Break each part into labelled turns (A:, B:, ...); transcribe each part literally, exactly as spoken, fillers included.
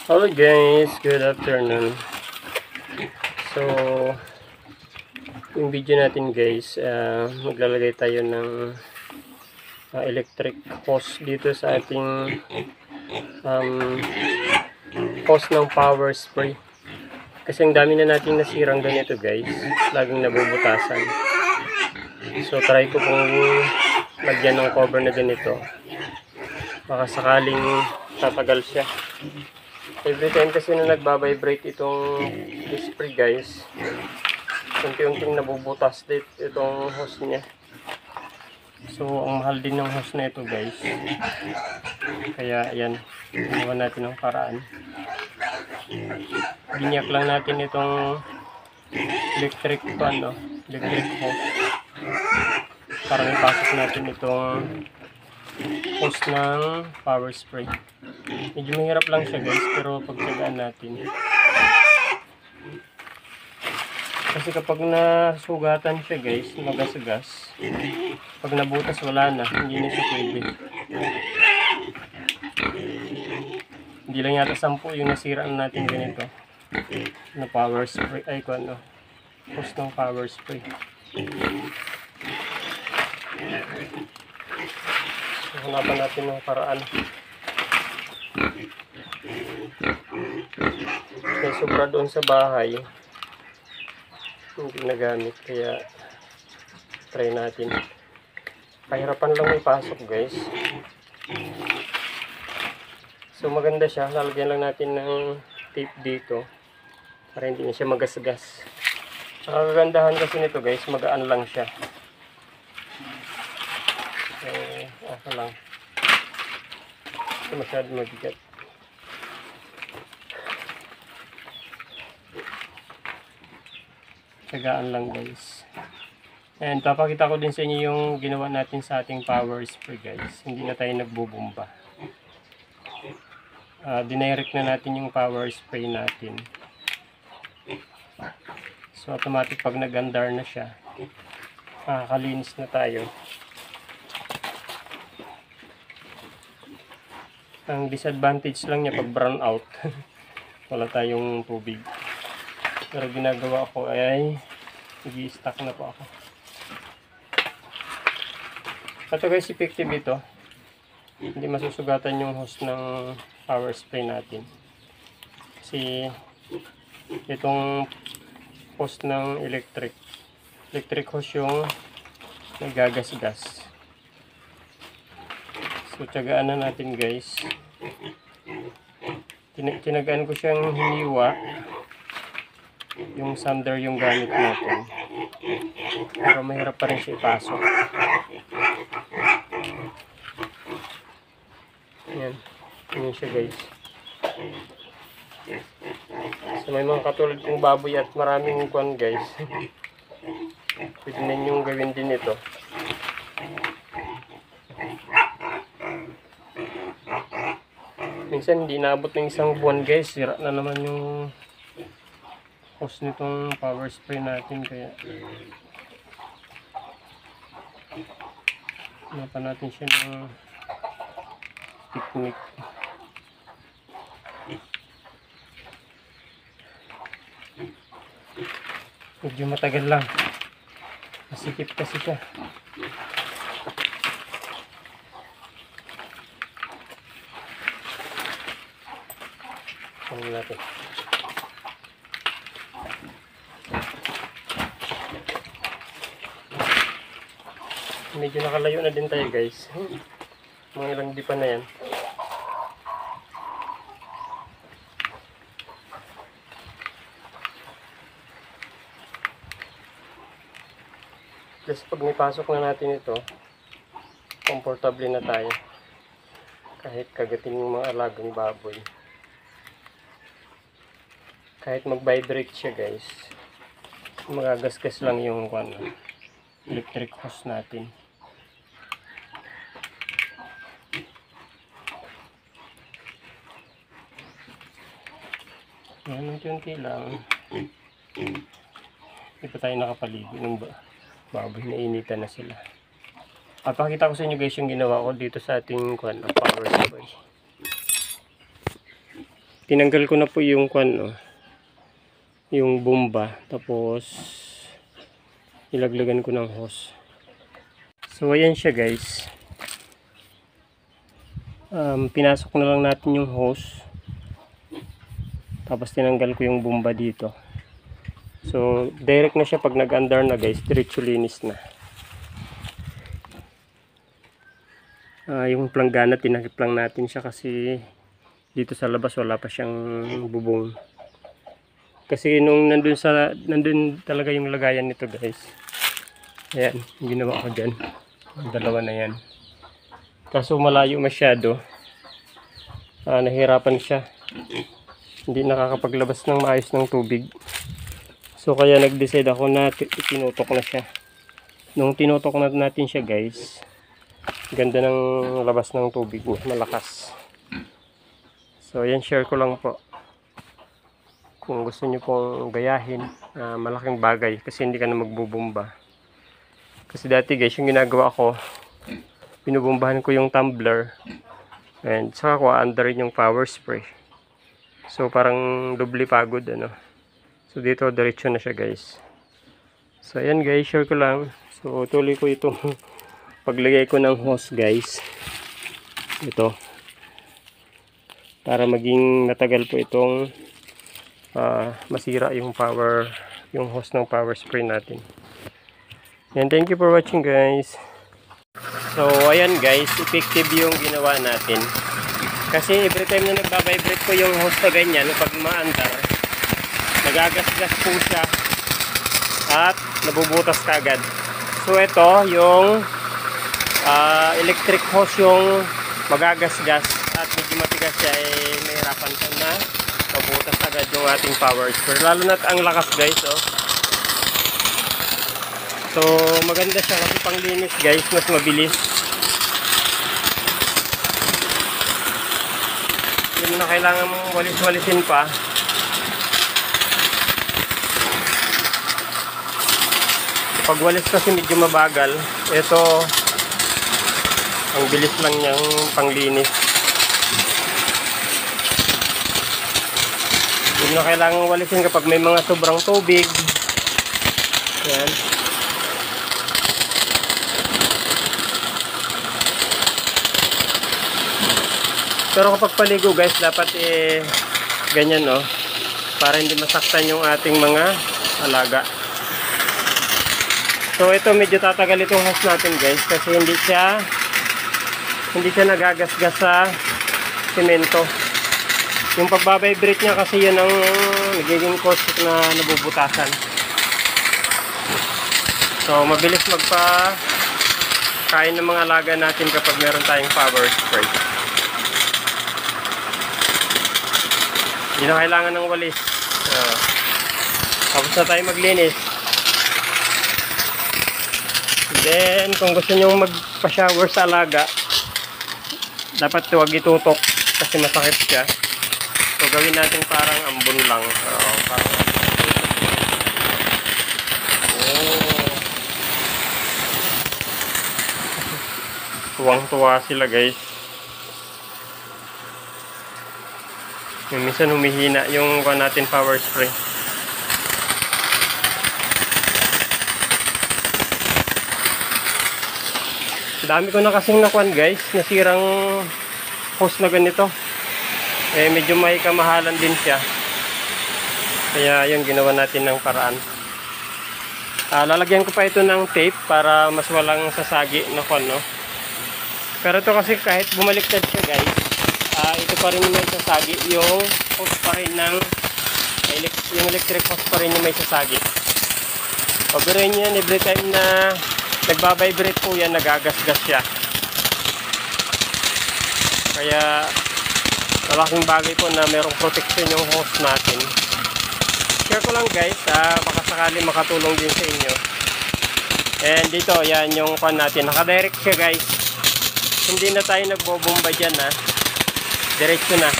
A: Hello guys, good afternoon. So, yung video natin guys, uh, maglalagay tayo ng uh, electric hose dito sa ating um, hose ng power spray. Kasi ang dami na nating nasirang ganito guys, laging nabubutasan. So, try ko pong lagyan ng cover na ganito. Baka sakaling tatagal siya. Every time kasi na nagbabibrate itong spray guys, unti-unting nabubutas dito itong hose niya. So ang mahal din ng hose na ito guys. Kaya ayan, ginawa natin ng paraan. Binyak lang natin itong electric ano, electric hose. Para ipasok natin itong hose ng power spray. Medyo mahirap lang siya guys, pero pagtsagaan natin. Kasi kapag nasugatan siya guys, magas-gas. Pag nabutas wala na, hindi na siya pwede. Hindi lang yata sampu yung nasiraan natin ganito. Na power spray, ay kung ano, hose ng power spray. So, hanapan natin ng paraan. May sobra doon sa bahay, hindi nagamit, kaya try natin. Pahirapan lang ipasok guys. So maganda siya, lalagyan lang natin ng tape dito para hindi na siya magasgas. Ang kagandahan kasi nito guys, magaan lang siya. So asa lang, hindi masyado mabigat. Tagaan lang guys. And papakita ko din sa inyo yung ginawa natin sa ating power spray guys. Hindi na tayo nagbubumba. Uh, dinirect na natin yung power spray natin. So automatic pag nag-andar na siya, makakalinis na tayo. Ang disadvantage lang niya pag brown out. Wala tayong tubig. Pero ginagawa ko ay nag-i-stack na po ako. Ito guys, effective ito. Hindi masusugatan yung hose ng power spray natin. Kasi itong hose ng electric. Electric hose yung nagagasgas. So tiyagaan na natin guys. Tin tinagaan ko siyang hiniwa. Yung sander yung gamit natin, pero mahirap pa rin siya ipasok. Yan, yan siya guys. So may mga katulad kong baboy at maraming kwan guys. Pwede na yung gawin din ito. Minsan hindi naabot ng isang buwan guys, sira na naman yung hose nitong power spray natin, kaya hanapan natin siya ng technique. Medyo matagal lang, masikip kasi siya. Ano natin, medyo nakalayo na din tayo guys. Mga ilang di pa na yan. Plus pag nipasok na natin ito, komportable na tayo. Kahit kagatin yung mga alagang baboy. Kahit mag-vibrate siya guys, magagasgas lang yung ano, electric hose natin. Yan, unti-unti lang. Hindi pa tayo nakapaligo ng baboy, nainitan na sila. At pakita ko sa inyo guys yung ginawa ko dito sa ating kwan, power spray. tinanggal ko na po yung kwan, oh, yung bomba, tapos ilaglagan ko ng hose. So ayan siya guys, um, pinasok na lang natin yung hose, tapos tinanggal ko yung bomba dito. So direct na siya pag nag-under na guys, diretso linis na. Uh, yung planggana tinakip lang natin siya kasi dito sa labas wala pa siyang bubong. Kasi nung nandun sa nandun talaga yung lagayan nito guys. Ayan, ginawa ko dyan. Dalawa na yan. Kaso malayo masyado. Uh, nahirapan siya. Hindi nakakapaglabas ng maayos ng tubig. So kaya nag-decide ako na tinutok na siya. Nung tinutok na natin siya guys, ganda ng labas ng tubig niya, malakas. So yan, share ko lang po. Kung gusto nyo pong gayahin, uh, malaking bagay kasi hindi ka na magbubomba. Kasi dati guys, yung ginagawa ko, pinubombahan ko yung tumbler and saka ko under yung power spray. So parang doble pagod ano. So dito diretso na siya guys. So ayan guys, share ko lang. So tuloy ko itong paglagay ko ng hose guys, ito para maging natagal po itong uh, masira yung power, yung hose ng power spray natin. And thank you for watching guys. So ayan guys, effective yung ginawa natin kasi every time na nagbabibrate ko yung hose na ganyan, pag maandar nagagasgas po siya at nabubutas kagad. So ito yung Uh, electric hose yung magagasgas at medyo matigas siya, eh, mahirapan ka na mabutas agad yung ating power spray, lalo na ang lakas guys. Oh. So maganda siya kasi panglinis guys, mas mabilis. Hindi mo na kailangan mong walis-walisin pa. Pag walis kasi medyo mabagal. Ito ang bilis lang niyang panglinis. Hindi na kailangan walisin kapag may mga sobrang tubig. Yan. Pero kapag paligo guys, dapat eh ganyan no, para hindi masaktan yung ating mga alaga. So ito medyo tatagal itong hose natin guys kasi hindi siya hindi siya nagagasgas sa semento. Yung pagbabibrate niya kasi yan ang nagiging cause na nabubutasan. So mabilis magpa kain ng mga alaga natin kapag meron tayong power spray. Hindi na kailangan ng walis. Uh, tapos na tayo maglinis. Then kung gusto nyo magpa-shower sa alaga, dapat huwag itutok kasi masakit siya. So gawin natin parang ambon lang. Oo, parang oh. Tuwang-tuwa sila guys. Yung minsan humihina yung kuha natin power spray. Dami ko na kasing nakuan guys, nasirang hose na ganito. Eh medyo may kamahalan din siya. Kaya yung ginawa natin ng paraan. Ah, lalagyan ko pa ito ng tape para mas walang sasagi na kuan, no. Pero ito kasi kahit bumaliktad siya guys, ah, ito pa rin yung may sasagi, yung hose pa rin ng yung electric hose pa rin yung may sasagi. Pabirin yan every time na nagbabibrate po yan, nagagasgas siya. Kaya malaking bagay po na merong protection yung hose natin. Share ko lang guys, ah, baka sakali makatulong din sa inyo. And dito, yan yung pan natin. Nakadirect siya guys. Hindi na tayo nagbobomba dyan ha. Diretso na.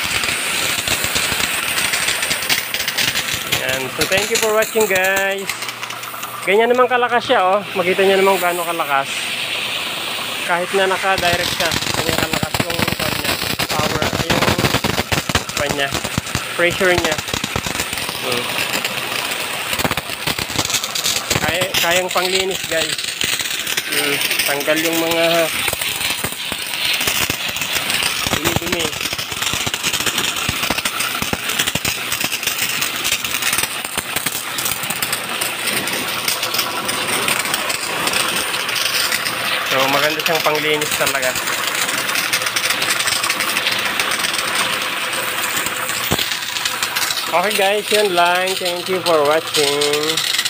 A: Yan. So thank you for watching guys. Ganyan naman kalakas siya, oh. Makita niyo naman gaano kalakas. Kahit na naka-direct siya, ganyan kalakas yung niya, power, yung kanya, pressure niya. Hmm. Kaya, kayang panglinis guys. Hmm. Tanggal yung mga dumi-dumi. So maganda siyang panglinis talaga. Okay guys, yun lang. Thank you for watching.